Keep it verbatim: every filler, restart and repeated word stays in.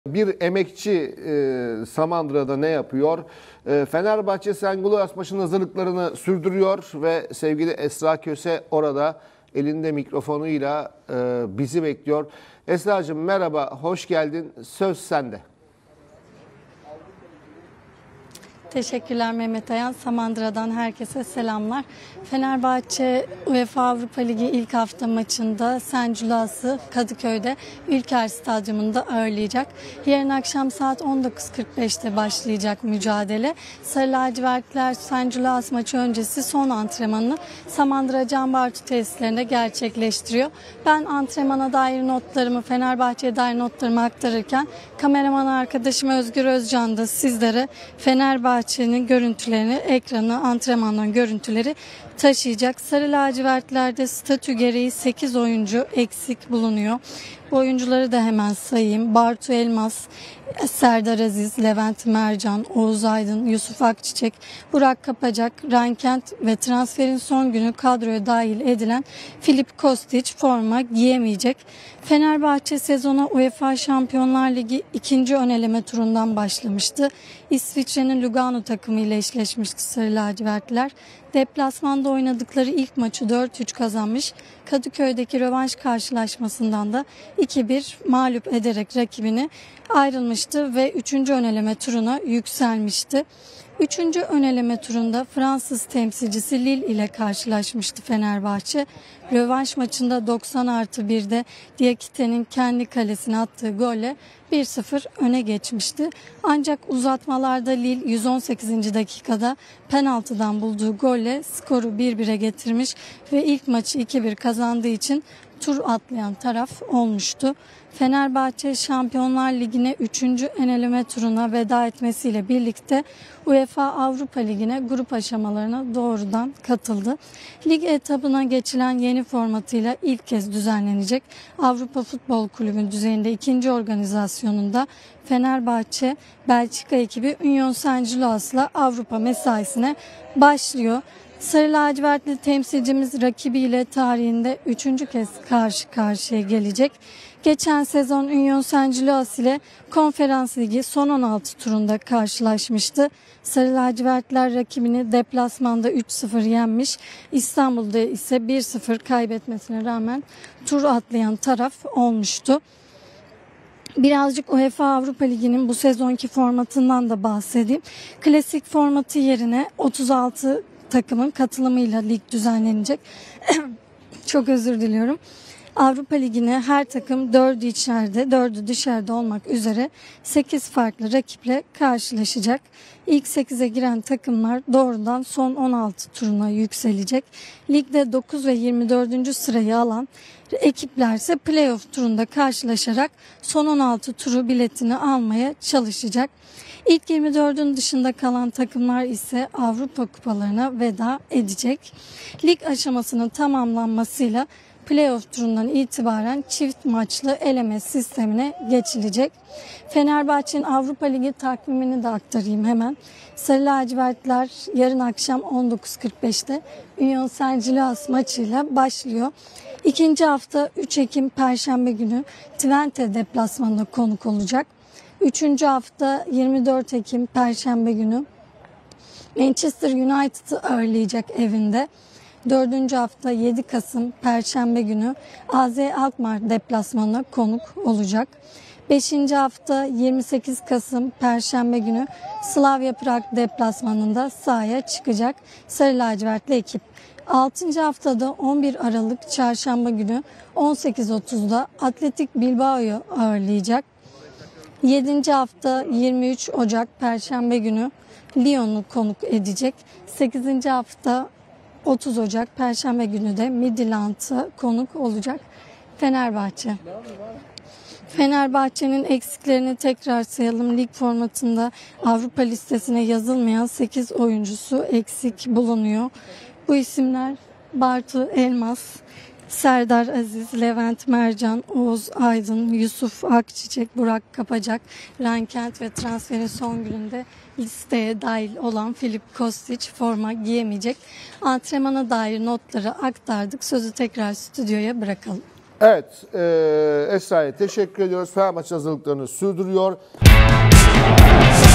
Bir emekçi e, Samandıra'da ne yapıyor? E, Fenerbahçe Sengulas maçının hazırlıklarını sürdürüyor ve sevgili Esra Köse orada elinde mikrofonuyla e, bizi bekliyor. Esra'cığım merhaba, hoş geldin. Söz sende. Teşekkürler Mehmet Ayan. Samandıra'dan herkese selamlar. Fenerbahçe UEFA Avrupa Ligi ilk hafta maçında Senculas'ı Kadıköy'de Ülker Stadyumunda ağırlayacak. Yarın akşam saat on dokuz kırk beşte başlayacak mücadele. Sarı lacivertler Senculas maçı öncesi son antrenmanını Samandıra Can Bartu tesislerinde gerçekleştiriyor. Ben antrenmana dair notlarımı, Fenerbahçe'ye dair notlarımı aktarırken kameraman arkadaşım Özgür Özcan da sizlere Fenerbahçe Fenerbahçe'nin görüntülerini, ekranı, antrenmanların görüntüleri taşıyacak. Sarı lacivertlerde statü gereği sekiz oyuncu eksik bulunuyor. Bu oyuncuları da hemen sayayım. Bartu Elmas, Serdar Aziz, Levent Mercan, Oğuz Aydın, Yusuf Akçiçek, Burak Kapacak, Rankent ve transferin son günü kadroya dahil edilen Filip Kostić forma giyemeyecek. Fenerbahçe sezona UEFA Şampiyonlar Ligi ikinci ön eleme turundan başlamıştı. İsviçre'nin Lugano takımı ile eşleşmişti Sarı lacivertler. Deplasmanda oynadıkları ilk maçı dört üç kazanmış. Kadıköy'deki rövanş karşılaşmasından da iki bir mağlup ederek rakibini ayrılmıştı ve üçüncü ön eleme turuna yükselmişti. Üçüncü ön eleme turunda Fransız temsilcisi Lille ile karşılaşmıştı Fenerbahçe. Rövanş maçında doksan artı birde Diakite'nin kendi kalesine attığı golle bir sıfır öne geçmişti. Ancak uzatmalarda Lille yüz on sekizinci dakikada penaltıdan bulduğu golle skoru bir bire getirmiş ve ilk maçı iki bir kazandığı için tur atlayan taraf olmuştu. Fenerbahçe Şampiyonlar Ligi'ne üçüncü en eleme turuna veda etmesiyle birlikte UEFA Avrupa Ligi'ne grup aşamalarına doğrudan katıldı. Lig etabına geçilen yeni formatıyla ilk kez düzenlenecek Avrupa Futbol Kulübü düzeyinde ikinci organizasyonunda Fenerbahçe Belçika ekibi Union Saint-Gillois'la Avrupa mesaisine başlıyor. Sarı lacivertli temsilcimiz rakibiyle tarihinde üçüncü kez karşı karşıya gelecek. Geçen sezon Union Saint-Gillois ile Konferans Ligi son on altı turunda karşılaşmıştı. Sarı lacivertler rakibini deplasmanda üç sıfır yenmiş. İstanbul'da ise bir sıfır kaybetmesine rağmen tur atlayan taraf olmuştu. Birazcık UEFA Avrupa Ligi'nin bu sezonki formatından da bahsedeyim. Klasik formatı yerine otuz altı takımın katılımıyla lig düzenlenecek. Çok özür diliyorum. Avrupa Ligi'ne her takım dördü içeride, dördü dışarıda olmak üzere sekiz farklı rakiple karşılaşacak. İlk sekize giren takımlar doğrudan son on altı turuna yükselecek. Ligde dokuz ve yirmi dördüncü sırayı alan ekipler ise playoff turunda karşılaşarak son on altı turu biletini almaya çalışacak. İlk yirmi dördün dışında kalan takımlar ise Avrupa kupalarına veda edecek. Lig aşamasının tamamlanmasıyla playoff turundan itibaren çift maçlı eleme sistemine geçilecek. Fenerbahçe'nin Avrupa Ligi takvimini de aktarayım hemen. Sarı lacivertler yarın akşam on dokuz kırk beşte Union Saint-Gillois maçıyla başlıyor. İkinci hafta üç Ekim Perşembe günü Twente deplasmanına konuk olacak. Üçüncü hafta yirmi dört Ekim Perşembe günü Manchester United'ı ağırlayacak evinde. Dördüncü hafta yedi Kasım Perşembe günü A Z Alkmaar deplasmanına konuk olacak. Beşinci hafta yirmi sekiz Kasım Perşembe günü Slavia Prag deplasmanında sahaya çıkacak Sarı lacivertli ekip. Altıncı haftada on bir Aralık Çarşamba günü on sekiz otuzda Atletik Bilbao'yu ağırlayacak. yedinci hafta yirmi üç Ocak Perşembe günü Lyon'u konuk edecek. sekizinci hafta otuz Ocak Perşembe günü de Midtjylland'a konuk olacak Fenerbahçe. Fenerbahçe'nin eksiklerini tekrar sayalım. Lig formatında Avrupa listesine yazılmayan sekiz oyuncusu eksik bulunuyor. Bu isimler Bartu Elmas, Serdar Aziz, Levent Mercan, Oğuz Aydın, Yusuf Akçiçek, Burak Kapacak, Rankent ve transferin son gününde listeye dahil olan Filip Kostić forma giyemeyecek. Antrenmana dair notları aktardık. Sözü tekrar stüdyoya bırakalım. Evet, e, Esra'ya teşekkür ediyoruz. Fenerbahçe hazırlıklarını sürdürüyor.